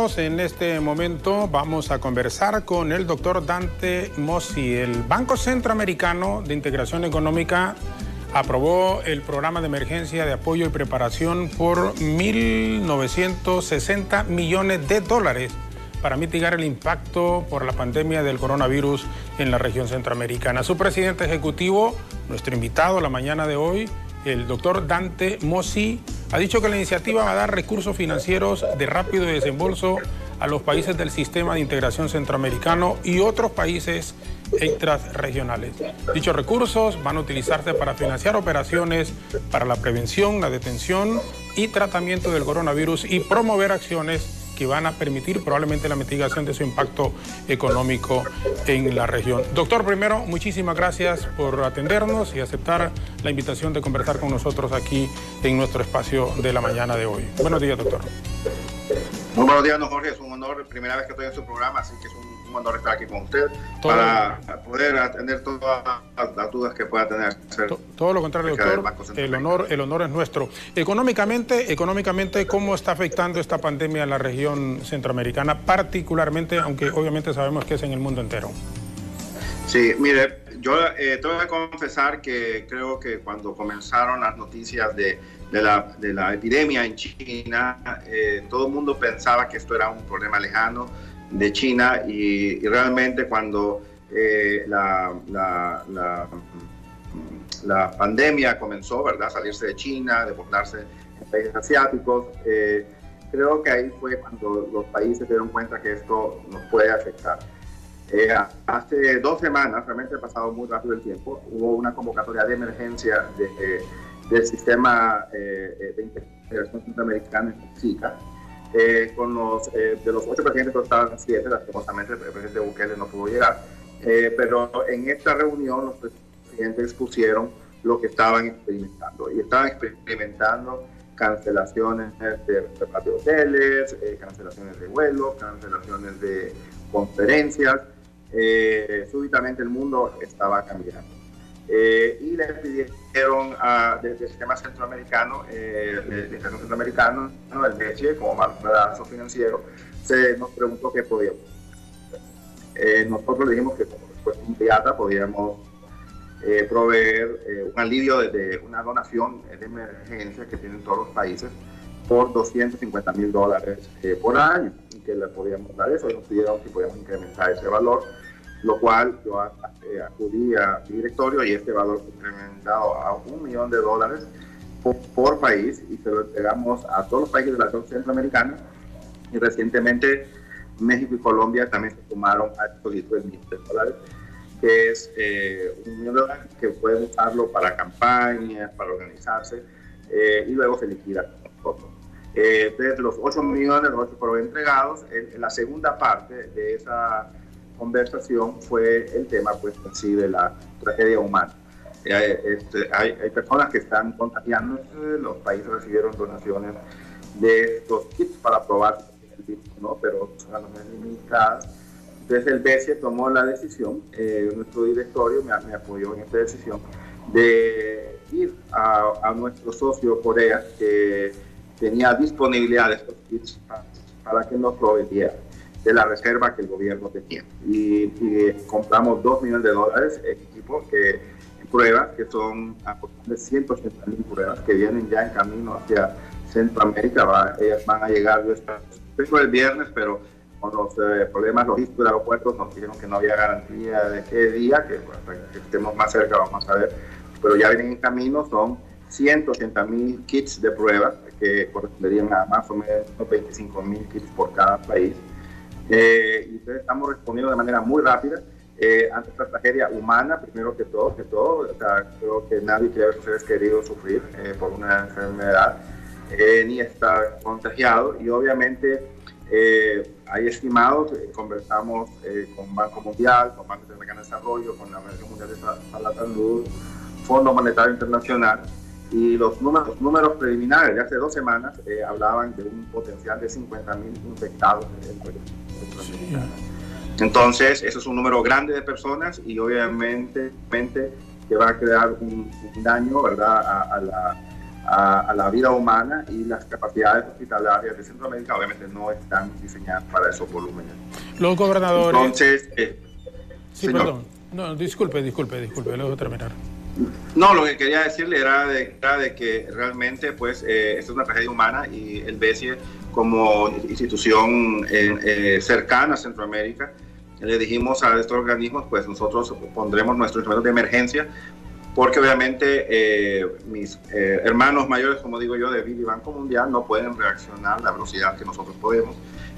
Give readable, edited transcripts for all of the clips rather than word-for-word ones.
amigos, en este momento vamos a conversar con el doctor Dante Mossi. El Banco Centroamericano de Integración Económica aprobó el programa de emergencia de apoyo y preparación por 1.960 millones de dólares para mitigar el impacto por la pandemia del coronavirus en la región centroamericana. Su presidente ejecutivo, nuestro invitado la mañana de hoy, el doctor Dante Mossi, ha dicho que la iniciativa va a dar recursos financieros de rápido desembolso a los países del sistema de integración centroamericano y otros países extrarregionales. Dichos recursos van a utilizarse para financiar operaciones para la prevención, la detención y tratamiento del coronavirus y promover acciones que van a permitir probablemente la mitigación de su impacto económico en la región. Doctor, primero, muchísimas gracias por atendernos y aceptar la invitación de conversar con nosotros aquí en nuestro espacio de la mañana de hoy. Buenos días, doctor. Muy buenos días, don Jorge. Es un honor, primera vez que estoy en su programa, así que es un honor estar aquí con usted para poder atender todas las dudas que pueda tener. Todo lo contrario, doctor. El honor es nuestro. Económicamente, ¿cómo está afectando esta pandemia a la región centroamericana, particularmente, aunque obviamente sabemos que es en el mundo entero? Sí, mire, yo tengo que confesar que creo que cuando comenzaron las noticias de la epidemia en China, todo el mundo pensaba que esto era un problema lejano de China y realmente cuando la pandemia comenzó, ¿verdad?, a salirse de China, desbordarse en países asiáticos, creo que ahí fue cuando los países se dieron cuenta que esto nos puede afectar. Hace 2 semanas, realmente ha pasado muy rápido el tiempo, hubo una convocatoria de emergencia del sistema de integración centroamericana en SICA, de los 8 presidentes que estaban 7, lastimosamente el presidente Bukele no pudo llegar, pero en esta reunión los presidentes expusieron lo que estaban experimentando, y estaban experimentando cancelaciones de hoteles, cancelaciones de vuelos, cancelaciones de conferencias. Súbitamente el mundo estaba cambiando. Y le pidieron desde el sistema centroamericano, el BCE, como brazo financiero, nos preguntó qué podíamos hacer. Nosotros le dijimos que como respuesta inmediata podíamos proveer un alivio de una donación de emergencia que tienen todos los países por $250,000 por año, y que le podíamos dar eso, y nos pidieron si podíamos incrementar ese valor, lo cual yo acudí al directorio y este valor fue incrementado a $1 millón por país, y se lo entregamos a todos los países de la región centroamericana, y recientemente México y Colombia también se sumaron a estos $10 millones, que es $1 millón que pueden usarlo para campañas, para organizarse, y luego se liquida con nosotros. Desde los 8 millones, los 8 fueron entregados. En la segunda parte de esa conversación fue el tema, pues, en sí, de la tragedia humana. Hay personas que están contagiándose. Los países recibieron donaciones de estos kits para probar el virus, ¿no? Pero son limitadas. Entonces el BCE tomó la decisión, nuestro directorio me apoyó en esta decisión, de ir a nuestro socio Corea, que tenía disponibilidad de estos kits para que nos proveyera de la reserva que el gobierno tenía. Y compramos $2 millones en equipo, pruebas, que son de 180,000 pruebas que vienen ya en camino hacia Centroamérica. Ellas van a llegar después del viernes, pero con los problemas logísticos de aeropuertos nos dijeron que no había garantía de qué día, que estemos más cerca vamos a ver, pero ya vienen en camino. Son 180,000 kits de pruebas que corresponderían a más o menos 25,000 kits por cada país. Y entonces estamos respondiendo de manera muy rápida ante esta tragedia humana, primero que todo. O sea, creo que nadie quiere ver a sus seres queridos sufrir por una enfermedad, ni estar contagiado, y obviamente hay estimados, conversamos con Banco Mundial, con Banco Interamericano de Desarrollo, con la Organización Mundial de la Salud, Fondo Monetario Internacional, y los números preliminares de hace 2 semanas hablaban de un potencial de 50,000 infectados en el país. Entonces, eso es un número grande de personas, y obviamente que va a crear un daño, ¿verdad?, a la vida humana, y las capacidades hospitalarias de Centroamérica obviamente no están diseñadas para esos volúmenes. Los gobernadores... Entonces, sí, señor. Perdón. No, disculpe, luego de terminar. No, lo que quería decirle era de que realmente pues esto es una tragedia humana, y el BCE como institución cercana a Centroamérica, le dijimos a estos organismos, pues nosotros pondremos nuestros instrumentos de emergencia, porque obviamente mis hermanos mayores, como digo yo, de BID y Banco Mundial, no pueden reaccionar a la velocidad que nosotros podemos.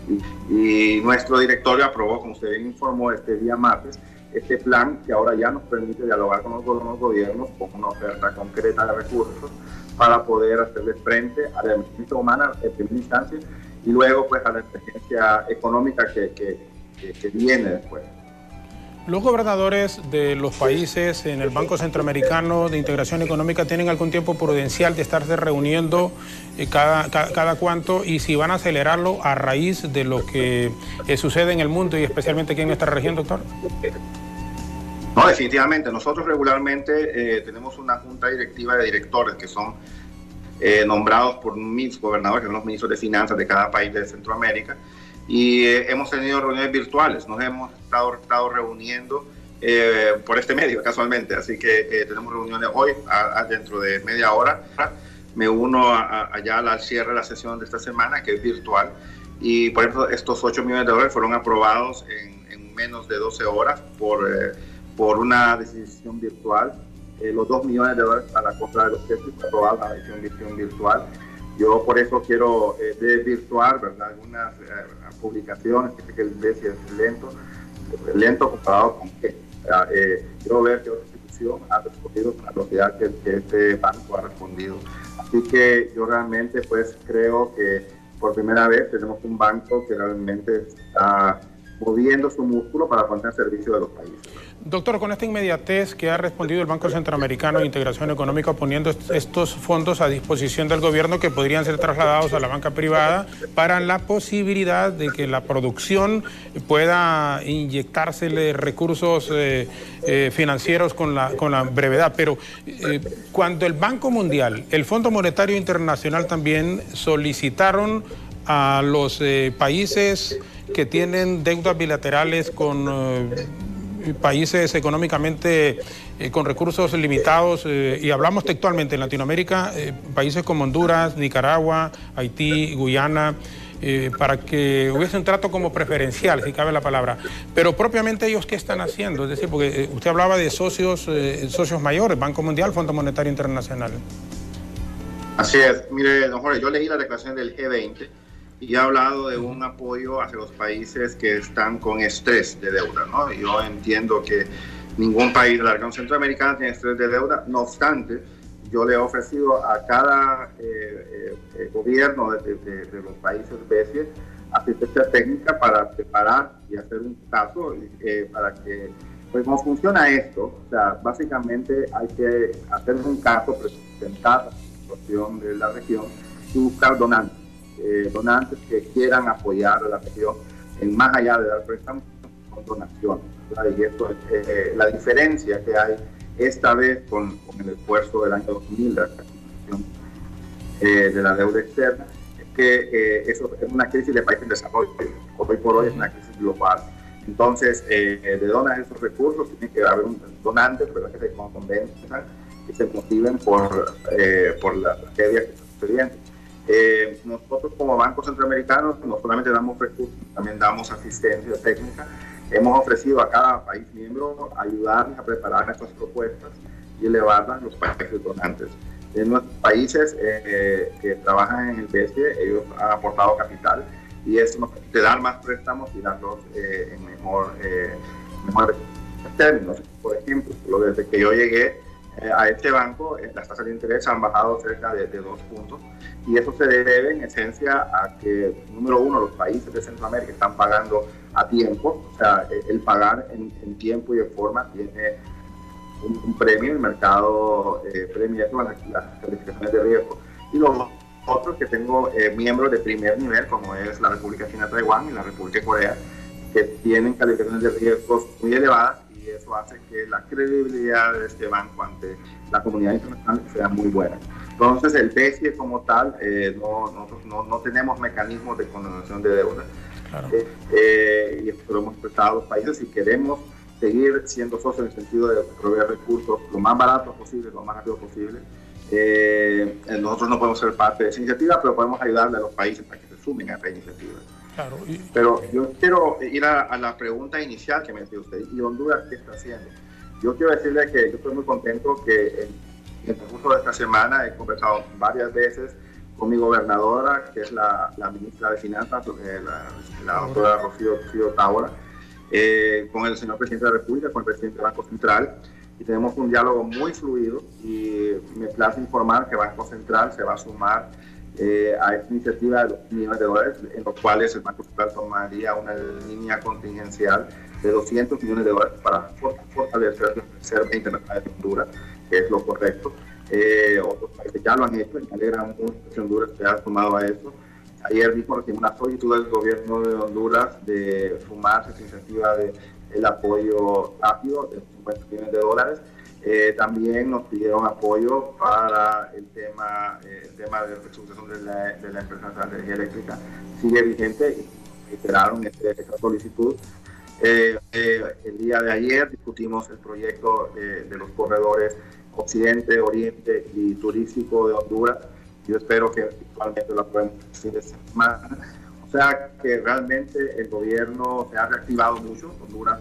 Y nuestro directorio aprobó, como usted bien informó, este día martes, este plan que ahora ya nos permite dialogar con los gobiernos con una oferta concreta de recursos para poder hacerle frente a la emergencia humana en primera instancia, y luego pues a la emergencia económica que viene después. ¿Los gobernadores de los países en el Banco Centroamericano de Integración Económica tienen algún tiempo prudencial de estarse reuniendo cada cuánto, y si van a acelerarlo a raíz de lo que sucede en el mundo y especialmente aquí en nuestra región, doctor? No, definitivamente. Nosotros regularmente tenemos una junta directiva de directores que son nombrados por mis gobernadores, que son los ministros de finanzas de cada país de Centroamérica, y hemos tenido reuniones virtuales. Nos hemos estado reuniendo por este medio casualmente, así que tenemos reuniones hoy dentro de media hora. Me uno allá al cierre de la sesión de esta semana, que es virtual, y por ejemplo estos $8 millones fueron aprobados en menos de 12 horas por una decisión virtual. Los $2 millones a la compra de los textos aprobados en la decisión virtual. Yo por eso quiero desvirtuar, ¿verdad?, algunas publicaciones, que el BCE es lento comparado con qué. Quiero ver que otra institución ha respondido con la velocidad que este banco ha respondido. Así que yo realmente pues creo que por primera vez tenemos un banco que realmente está moviendo su músculo para poner al servicio de los países. Doctor, con esta inmediatez que ha respondido el Banco Centroamericano de Integración Económica poniendo estos fondos a disposición del gobierno que podrían ser trasladados a la banca privada para la posibilidad de que la producción pueda inyectársele recursos financieros con la brevedad, pero cuando el Banco Mundial, el Fondo Monetario Internacional también solicitaron a los países que tienen deudas bilaterales con países económicamente con recursos limitados, y hablamos textualmente en Latinoamérica, países como Honduras, Nicaragua, Haití, Guyana, para que hubiese un trato como preferencial, si cabe la palabra. Pero propiamente ellos, ¿qué están haciendo? Es decir, porque usted hablaba de socios mayores, Banco Mundial, Fondo Monetario Internacional. Así es. Mire, don Jorge, yo leí la declaración del G20 y ha hablado de un apoyo hacia los países que están con estrés de deuda, ¿no? Yo entiendo que ningún país de la región centroamericana tiene estrés de deuda. No obstante, yo le he ofrecido a cada gobierno de los países BCE asistencia técnica para preparar y hacer un caso para que, pues, ¿cómo funciona esto? O sea, básicamente hay que hacer un caso, presentar la situación de la región y buscar donantes que quieran apoyar a la región en más allá de dar préstamos con donaciones, ¿verdad? Y esto es la diferencia que hay esta vez con el esfuerzo del año 2000 de la construcción de la deuda externa, es que eso es una crisis de países en desarrollo. Hoy por hoy es una crisis global. Entonces, de donar esos recursos tiene que haber un donante, ¿verdad?, que se convenzan, que se motiven por la tragedia que está sucediendo. Nosotros como Banco Centroamericano no solamente damos recursos, también damos asistencia técnica. Hemos ofrecido a cada país miembro ayudarles a preparar nuestras propuestas y elevarlas a los países donantes. En nuestros países que trabajan en el BCE, ellos han aportado capital y eso nos permite dar más préstamos y darlos en mejores términos. Por ejemplo, desde que yo llegué a este banco, las tasas de interés han bajado cerca de 2 puntos, y eso se debe en esencia a que, número uno, los países de Centroamérica están pagando a tiempo. O sea, el pagar en tiempo y en forma tiene un premio, el mercado premia eso, las calificaciones de riesgo. Y los otros, que tengo miembros de primer nivel, como es la República China de Taiwán y la República de Corea, que tienen calificaciones de riesgos muy elevadas, y eso hace que la credibilidad de este banco ante la comunidad internacional sea muy buena. Entonces, el BCE como tal, nosotros no tenemos mecanismos de condonación de deuda. Claro. Y esto lo hemos prestado a los países y queremos seguir siendo socios en el sentido de proveer recursos lo más baratos posible, lo más rápido posible. Nosotros no podemos ser parte de esa iniciativa, pero podemos ayudarle a los países para que se sumen a esta iniciativa. Claro. Pero yo quiero ir a la pregunta inicial que me decía usted, ¿y Honduras qué está haciendo? Yo quiero decirle que yo estoy muy contento que en el transcurso de esta semana he conversado varias veces con mi gobernadora, que es la ministra de Finanzas, la doctora Rocío Tábora, con el señor presidente de la República, con el presidente del Banco Central, y tenemos un diálogo muy fluido, y me place informar que el Banco Central se va a sumar a esta iniciativa de los millones de dólares, en los cuales el Banco Central tomaría una línea contingencial de 200 millones de dólares para fortalecer la Reserva Internacional de Honduras, que es lo correcto. Otros países ya lo han hecho y me alegra mucho que Honduras se haya sumado a eso. Ayer mismo recibimos una solicitud del gobierno de Honduras de sumarse a esta iniciativa del apoyo rápido de 50 millones de dólares. También nos pidieron apoyo para el tema de reestructuración de la empresa de energía eléctrica. Sigue vigente y esperaron esa solicitud. El día de ayer discutimos el proyecto de los corredores Occidente, Oriente y turístico de Honduras. Yo espero que actualmente lo podemos decir esta semana. O sea que realmente el gobierno se ha reactivado mucho. Honduras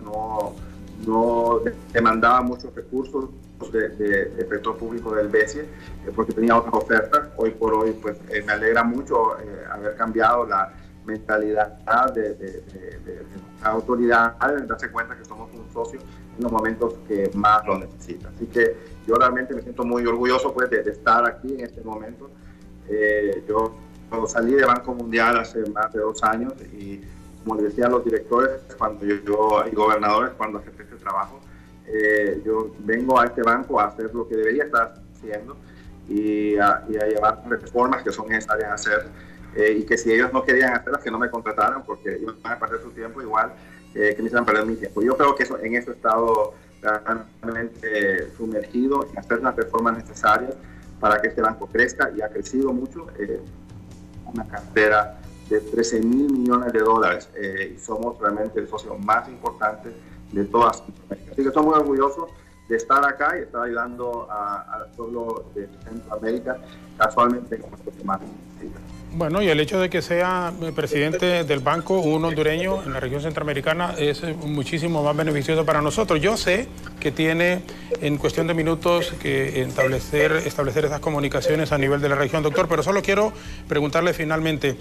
no demandaba muchos recursos de sector público del BCE porque tenía otras ofertas. Hoy por hoy pues me alegra mucho haber cambiado la mentalidad de autoridades, darse cuenta que somos un socio en los momentos que más lo necesita. Así que yo realmente me siento muy orgulloso pues de estar aquí en este momento. Yo cuando salí de Banco Mundial hace más de 2 años y como les decían los directores y gobernadores cuando acepté este trabajo, yo vengo a este banco a hacer lo que debería estar haciendo y a llevar reformas que son necesarias hacer, y que si ellos no querían hacerlas, que no me contrataran porque iban a perder su tiempo igual que me hicieran perder mi tiempo. Yo creo que en eso he estado realmente sumergido en hacer las reformas necesarias para que este banco crezca, y ha crecido mucho, una cartera de 13.000 millones de dólares, y somos realmente el socio más importante de toda Centroamérica. Así que estoy muy orgulloso de estar acá y estar ayudando al pueblo de Centroamérica, casualmente como estos demás. Bueno, y el hecho de que sea presidente del banco un hondureño en la región centroamericana es muchísimo más beneficioso para nosotros. Yo sé que tiene en cuestión de minutos que establecer esas comunicaciones a nivel de la región, doctor, pero solo quiero preguntarle finalmente,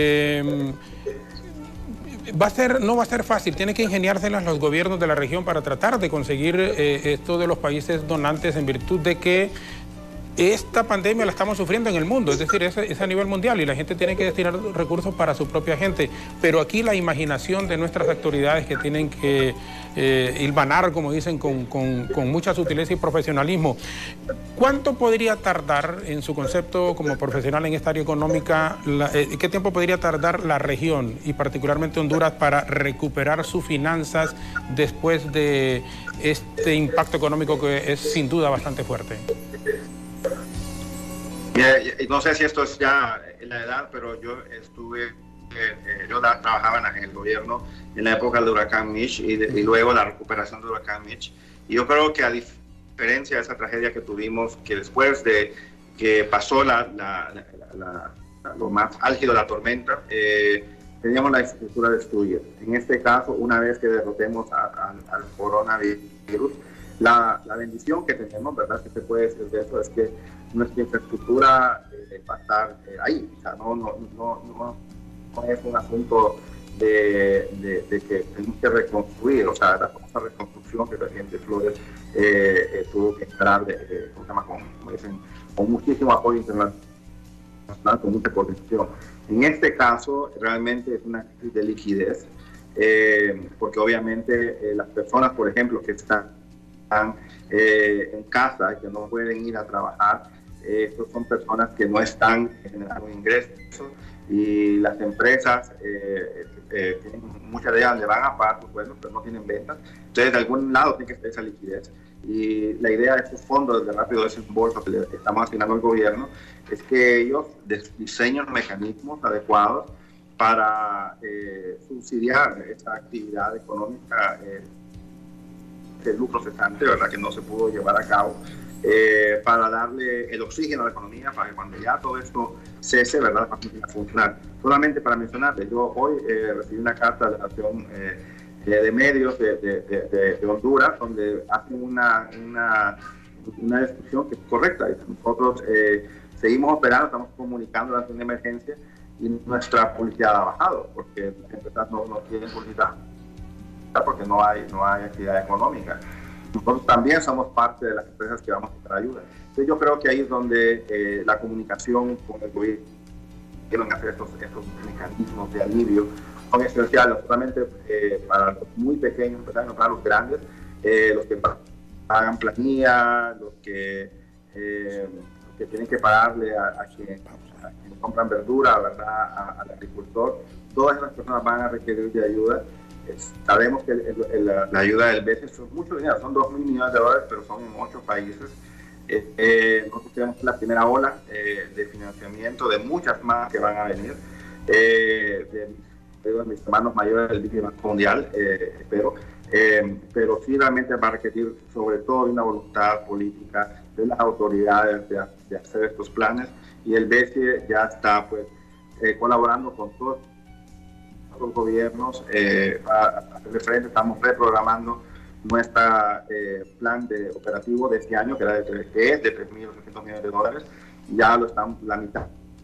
no va a ser fácil, tiene que ingeniárselas los gobiernos de la región para tratar de conseguir esto de los países donantes, en virtud de que esta pandemia la estamos sufriendo en el mundo, es decir, es a nivel mundial y la gente tiene que destinar recursos para su propia gente. Pero aquí la imaginación de nuestras autoridades, que tienen que hilvanar, como dicen, con mucha sutileza y profesionalismo. ¿Cuánto podría tardar, en su concepto como profesional en esta área económica, qué tiempo podría tardar la región y particularmente Honduras para recuperar sus finanzas después de este impacto económico que es sin duda bastante fuerte? No sé si esto es ya la edad, pero yo trabajaba en el gobierno en la época del huracán Mitch y luego la recuperación del huracán Mitch. Y yo creo que a diferencia de esa tragedia que tuvimos, que después de que pasó lo más álgido de la tormenta, teníamos la infraestructura destruida. En este caso, una vez que derrotemos al coronavirus, la bendición que tenemos, ¿verdad?, que se puede decir de eso, es que nuestra infraestructura va a estar ahí. O sea, no es un asunto de que tenemos que reconstruir. O sea, la famosa reconstrucción que el presidente Flores tuvo que esperar con muchísimo apoyo internacional, con mucha coordinación. En este caso, realmente es una crisis de liquidez, porque obviamente las personas, por ejemplo, que están en casa y que no pueden ir a trabajar, estos son personas que no están generando ingresos, y las empresas muchas de ellas le van a pagar sus sueldos, pero no tienen ventas. Entonces, de algún lado tiene que estar esa liquidez. Y la idea de estos fondos de rápido desembolso que le estamos asignando al gobierno es que ellos diseñen mecanismos adecuados para subsidiar esta actividad económica de lucro cesante, ¿verdad?, que no se pudo llevar a cabo, para darle el oxígeno a la economía, para que cuando ya todo esto cese, ¿verdad?, va a funcionar. Solamente para mencionarles, yo hoy recibí una carta de la Nación de Medios de Honduras, donde hacen una descripción que es correcta. Nosotros seguimos operando, estamos comunicando la situación de emergencia y nuestra publicidad ha bajado, porque las empresas no tienen publicidad porque no hay actividad económica. Nosotros también somos parte de las empresas que vamos a buscar ayuda. Entonces yo creo que ahí es donde la comunicación con el gobierno quieren hacer estos mecanismos de alivio son esenciales, no solamente para los muy pequeños, no para los grandes, los que pagan planilla, los que tienen que pagarle a quien compran verdura, ¿verdad?, al agricultor. Todas esas personas van a requerir de ayuda. Sabemos que la ayuda del BCE es mucho dinero, son $2.000 millones, pero son en 8 países. Nosotros tenemos la primera ola de financiamiento de muchas más que van a venir, de mis hermanos mayores del Banco Mundial, espero, pero sí realmente va a requerir sobre todo de una voluntad política de las autoridades de hacer estos planes, y el BCE ya está pues colaborando con todos los gobiernos para hacerle frente. Estamos reprogramando nuestro plan operativo de este año, que es de $3.800 millones. Ya lo estamos, la mitad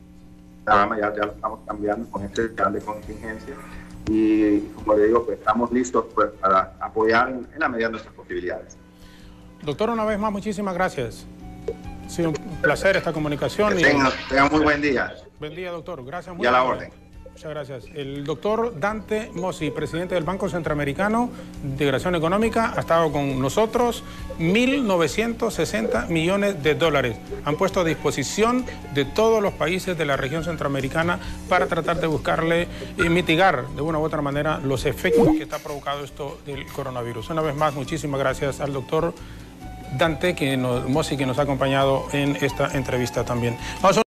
ya lo estamos cambiando con este plan de contingencia, y como le digo, pues estamos listos pues para apoyar en la medida de nuestras posibilidades. Doctor, una vez más, muchísimas gracias. Ha sido un placer esta comunicación. Tengan muy buen día. Buen día, doctor. Gracias. Y a la orden. Muchas gracias. El doctor Dante Mossi, presidente del Banco Centroamericano de Integración Económica, ha estado con nosotros. 1.960 millones de dólares han puesto a disposición de todos los países de la región centroamericana para tratar de buscarle y mitigar de una u otra manera los efectos que está provocando esto del coronavirus. Una vez más, muchísimas gracias al doctor Dante Mossi, que nos ha acompañado en esta entrevista también. Vamos a